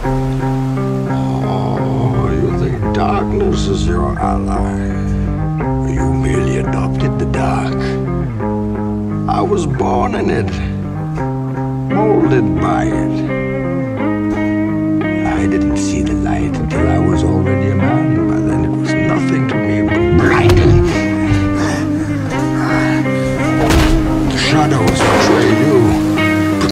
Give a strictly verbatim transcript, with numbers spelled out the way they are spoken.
Oh, you think darkness is your ally? You merely adopted the dark. I was born in it, molded by it. I didn't see the light until I was already a man.